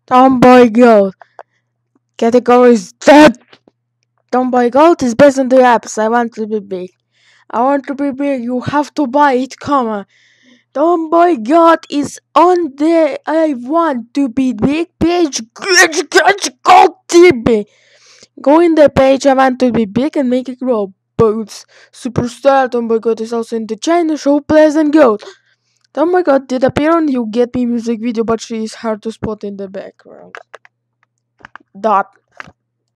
Tomboy Gold. Category is dead. Tomboy Gold is based on the apps. I want to be big. I want to be big. You have to buy it. Come on. Tomboy God is on the I want to be big page. Gold TV. Go in the page I want to be big and make it grow. Boots. Superstar Tomboy God is also in the China show Pleasant Gold. Tomboy God did appear on You Get Me music video, but she is hard to spot in the background. Dot.